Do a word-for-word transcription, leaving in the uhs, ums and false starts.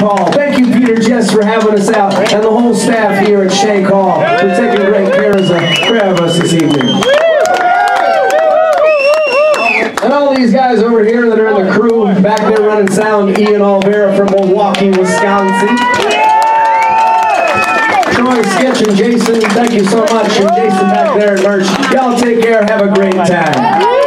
Hall. Thank you, Peter Jess, for having us out, and the whole staff here at Shake Hall for taking great care of us this evening. And all these guys over here that are in the crew, back there running sound, Ian Olvera from Milwaukee, Wisconsin. Troy, Sketch, and Jason, thank you so much. And Jason back there at merch. Y'all take care, have a great time.